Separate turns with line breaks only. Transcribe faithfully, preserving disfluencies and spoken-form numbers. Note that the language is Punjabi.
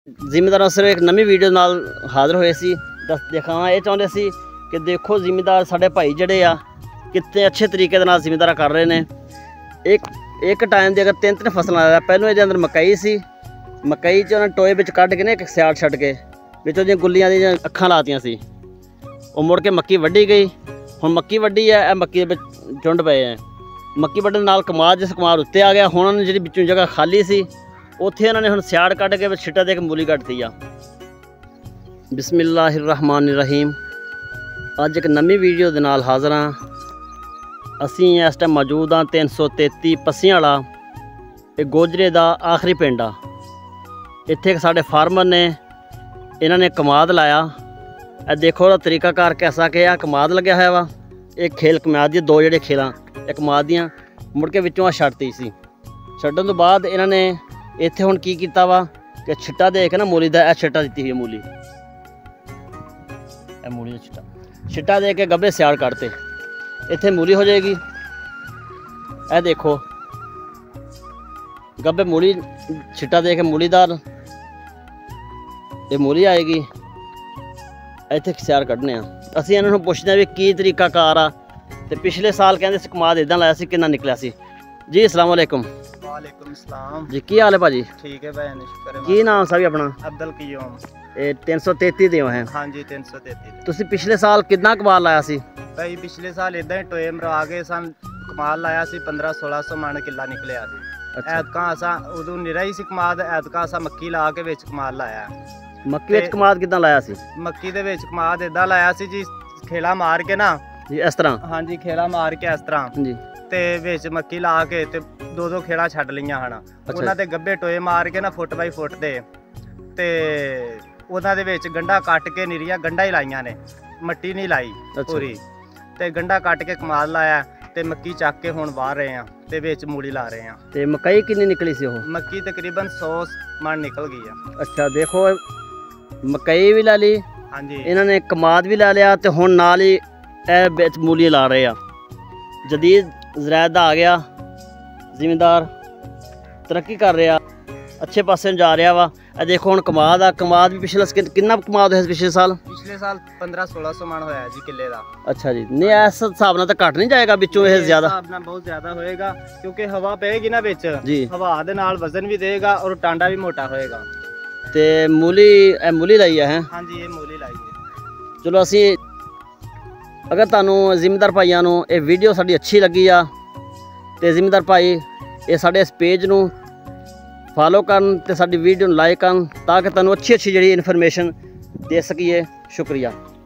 ਜ਼ਿਮੀਂਦਾਰਾਂ ਸਿਰ ਇੱਕ ਨਵੀਂ ਵੀਡੀਓ ਨਾਲ ਹਾਜ਼ਰ ਹੋਏ ਸੀ। ਦਸ ਦਿਖਾਉਣਾ ਇਹ ਚਾਹੁੰਦੇ ਸੀ ਕਿ ਦੇਖੋ ਜ਼ਿਮੀਂਦਾਰ ਸਾਡੇ ਭਾਈ ਜਿਹੜੇ ਆ ਕਿੰਨੇ ਅੱਛੇ ਤਰੀਕੇ ਦੇ ਨਾਲ ਜ਼ਿਮੀਂਦਾਰਾ ਕਰ ਰਹੇ ਨੇ। ਇੱਕ ਇੱਕ ਟਾਈਮ ਦੀ ਅਗਰ ਤਿੰਨ ਤਿੰਨ ਫਸਲਾਂ ਲਾ ਪਹਿਲੋਂ ਇਹਦੇ ਅੰਦਰ ਮਕਈ ਸੀ, ਮਕਈ 'ਚ ਉਹਨਾਂ ਟੋਏ ਵਿੱਚ ਕੱਢ ਕੇ ਨਾ ਇੱਕ ਸਿਆੜ ਛੱਡ ਕੇ ਵਿੱਚ ਉਹਦੀਆਂ ਗੁੱਲੀਆਂ ਦੀਆਂ ਅੱਖਾਂ ਲਾਤੀਆਂ ਸੀ। ਉਹ ਮੁੜ ਕੇ ਮੱਕੀ ਵੱਢੀ ਗਈ। ਹੁਣ ਮੱਕੀ ਵੱਢੀ ਹੈ, ਇਹ ਮੱਕੀ ਦੇ ਵਿੱਚ ਝੁੰਡ ਪਏ ਹੈ। ਮੱਕੀ ਵੱਢਣ ਨਾਲ ਕਮਾਦ ਜਿਸ ਕਮਾਦ ਉੱਤੇ ਆ ਗਿਆ, ਹੁਣ ਉਹਨਾਂ ਨੇ ਜਿਹੜੀ ਵਿੱਚੋਂ ਜਗ੍ਹਾ ਖਾਲੀ ਸੀ ਉੱਥੇ ਉਹਨਾਂ ਨੇ ਹੁਣ ਸਿਆੜ ਕੱਢ ਕੇ ਛਿੱਟਾ ਦੇ ਕੇ ਮੂਲੀ ਕੱਢਤੀ ਆ। ਬਿਸਮਿਲ੍ਲਾਹਿਰ ਰਹਿਮਾਨਿਰ ਰਹੀਮ। ਅੱਜ ਇੱਕ ਨਵੀਂ ਵੀਡੀਓ ਦੇ ਨਾਲ ਹਾਜ਼ਰ ਹਾਂ। ਅਸੀਂ ਇਸ ਟਾਈਮ ਮੌਜੂਦ ਹਾਂ ਤਿੰਨ ਸੌ ਤੇਤੀ ਪੱਸੀਆਂ ਵਾਲਾ, ਇਹ ਗੋਜਰੇ ਦਾ ਆਖਰੀ ਪਿੰਡ ਆ। ਇੱਥੇ ਸਾਡੇ ਫਾਰਮਰ ਨੇ, ਇਹਨਾਂ ਨੇ ਕਮਾਦ ਲਾਇਆ। ਇਹ ਦੇਖੋ ਉਹਦਾ ਤਰੀਕਾਕਾਰ ਕੈਸਾ ਕਿ ਆ ਕਮਾਦ ਲੱਗਿਆ ਹੋਇਆ ਵਾ। ਇਹ ਖੇਲ ਕਮਾਦ ਦੀ ਦੋ ਜਿਹੜੇ ਖੇਲਾਂ ਇਹ ਕਮਾਦ ਦੀਆਂ ਮੁੜ ਕੇ ਵਿੱਚੋਂ ਆ ਛੱਡਤੀ ਸੀ। ਛੱਡਣ ਤੋਂ ਬਾਅਦ ਇਹਨਾਂ ਨੇ ਇੱਥੇ ਹੁਣ ਕੀ ਕੀਤਾ ਵਾ ਕਿ ਛਿੱਟਾ ਦੇ ਕੇ ਨਾ ਮੂਲੀ ਦਾ ਇਹ ਛਿੱਟਾ ਦਿੱਤੀ ਹੋਈ ਮੂਲੀ, ਇਹ ਮੂਲੀ ਦਾ ਛਿੱਟਾ ਛਿੱਟਾ ਦੇ ਕੇ ਗੱਭੇ ਸਿਆੜ ਕੱਢਤੇ। ਇੱਥੇ ਮੂਲੀ ਹੋ ਜਾਏਗੀ। ਇਹ ਦੇਖੋ ਗੱਭੇ ਮੂਲੀ ਛਿੱਟਾ ਦੇ ਕੇ ਮੂਲੀਦਾਰ ਇਹ ਮੂਲੀ ਆਏਗੀ। ਇੱਥੇ ਸਿਆੜ ਕੱਢਣੇ ਆ। ਅਸੀਂ ਇਹਨਾਂ ਨੂੰ ਪੁੱਛਦੇ ਹਾਂ ਵੀ ਕੀ ਤਰੀਕਾ ਕਾਰ ਆ। ਤੇ ਪਿਛਲੇ ਸਾਲ ਕਹਿੰਦੇ ਸੀ ਕਮਾਦ ਇਦਾਂ ਲਾਇਆ ਸੀ, ਕਿੰਨਾ ਨਿਕਲਿਆ ਸੀ ਜੀ। अस्सलाम वालेकुम।
वालेकुम सलाम
जी, की हाल है भाजी?
ठीक है भाई, शुक्र है।
की नाम सा भी अपना?
अब्दुल कयूम।
ਇਹ ਤਿੰਨ ਸੌ ਤੇਤੀ ਦੇ ਹੈ।
हाँ जी, तीन सौ तैतीस।
ਤੁਸੀਂ ਪਿਛਲੇ ਸਾਲ ਕਿੰਨਾ ਕਮਾਦ ਲਾਇਆ ਸੀ?
भाई पिछले साल इदा ही टोए मरा गए सन, कमाल लाया सी पंद्रह सोलह सौ मन किला निकलिया सी।
अच्छा।
ऐतका असा उदों निरा ही सी कमाद, ऐतका असा मक्की ला के विच कमाल लाया।
ਮੱਕੀ ਵਿੱਚ ਕਮਾਦ ਕਿੱਦਾਂ ਲਾਇਆ ਸੀ
मक्की दे विच कमाद इदा लाया सी जी, खेला मार के ना
ਜੀ ਇਸ ਤਰ੍ਹਾਂ?
हाँ जी, खेला मार के इस तरह
ਜੀ
ਤੇ ਵਿੱਚ ਮੱਕੀ ਲਾ ਕੇ ਤੇ ਦੋ ਦੋ ਖੇੜਾ ਛੱਡ ਲਈਆਂ ਹਨ। ਉਹਨਾਂ ਦੇ ਗੱਬੇ ਟੋਏ ਮਾਰ ਕੇ ਨਾ ਫੁੱਟ ਬਾਈ ਫੁੱਟ ਦੇ ਤੇ ਉਹਨਾਂ ਦੇ ਵਿੱਚ ਗੰਢਾ ਕੱਟ ਕੇ ਨਿਰੀਆਂ ਗੰਢਾ ਹੀ ਲਾਈਆਂ ਨੇ, ਮੱਟੀ ਨਹੀਂ ਲਾਈ ਪੂਰੀ। ਤੇ ਗੰਢਾ ਕੱਟ ਕੇ ਕਮਾਲ ਲਾਇਆ ਤੇ ਮੱਕੀ ਚੱਕ ਕੇ ਹੁਣ ਵਾਹ ਰਹੇ ਆ ਤੇ ਵਿੱਚ ਮੂਲੀ ਲਾ ਰਹੇ ਆ।
ਤੇ ਮਕਈ ਕਿੰਨੀ ਨਿਕਲੀ ਸੀ ਉਹ?
ਮੱਕੀ ਤਕਰੀਬਨ ਸੌ ਮਣ ਨਿਕਲ ਗਈ ਆ।
ਅੱਛਾ, ਦੇਖੋ ਮਕਈ ਵੀ ਲਾ ਲਈ,
ਹਾਂਜੀ
ਇਹਨਾਂ ਨੇ ਕਮਾਦ ਵੀ ਲਾ ਲਿਆ ਤੇ ਹੁਣ ਨਾਲ ਹੀ ਇਹ ਵਿੱਚ ਮੂਲੀ ਲਾ ਰਹੇ ਆ। ਜਦੀਦ ਜ਼ਰਾਇਤ ਦਾ ਆ ਗਿਆ, ਜ਼ਿਮੀਂਦਾਰ ਤਰੱਕੀ ਕਰ ਰਿਹਾ, ਅੱਛੇ ਪਾਸੇ ਜਾ ਰਿਹਾ ਵਾ। ਇਹ ਦੇਖੋ ਹੁਣ ਕਮਾਦ ਆ। ਕਮਾਦ ਵੀ ਪਿਛਲੇ ਕਿੰਨਾ ਕਮਾਦ ਹੋਇਆ ਪਿਛਲੇ ਸਾਲ?
ਪਿਛਲੇ ਸਾਲ ਪੰਦਰਾਂ सोलह सौ ਮਣ ਹੋਇਆ ਜੀ ਕਿੱਲੇ ਦਾ।
ਅੱਛਾ ਜੀ, ਨਹੀਂ ਇਸ ਹਿਸਾਬ ਨਾਲ ਤਾਂ ਘੱਟ ਨਹੀਂ ਜਾਏਗਾ ਵਿੱਚੋਂ ਇਹ ਜ਼ਿਆਦਾ?
ਹਿਸਾਬ ਨਾਲ ਬਹੁਤ ਜ਼ਿਆਦਾ ਹੋਏਗਾ ਕਿਉਂਕਿ ਹਵਾ ਪਏਗੀ ਨਾ ਵਿੱਚ
ਜੀ,
ਹਵਾ ਦੇ ਨਾਲ ਵਜ਼ਨ ਵੀ ਦੇਗਾ ਔਰ ਟਾਂਡਾ ਵੀ ਮੋਟਾ ਹੋਏਗਾ।
ਤੇ ਮੂਲੀ ਇਹ ਮੂਲੀ ਲਾਈ ਆ ਹੈ?
ਹਾਂਜੀ, ਇਹ ਮੂਲੀ ਲਾਈ ਹੈ।
ਚਲੋ ਅਸੀਂ ਅਗਰ ਤੁਹਾਨੂੰ ਜ਼ਿਮੀਂਦਾਰ ਭਾਈਆਂ ਨੂੰ ਇਹ ਵੀਡੀਓ ਸਾਡੀ ਅੱਛੀ ਲੱਗੀ ਆ ਤੇ ਜ਼ਿਮੀਂਦਾਰ ਭਾਈ ਇਹ ਸਾਡੇ ਇਸ ਪੇਜ ਨੂੰ ਫਾਲੋ ਕਰਨ ਤੇ ਸਾਡੀ ਵੀਡੀਓ ਨੂੰ ਲਾਈਕ ਕਰਨ ਤਾਂ ਕਿ ਤੁਹਾਨੂੰ ਅੱਛੀ ਅੱਛੀ ਜਿਹੜੀ ਇਨਫੋਰਮੇਸ਼ਨ ਦੇ ਸਕੀਏ। ਸ਼ੁਕਰੀਆ।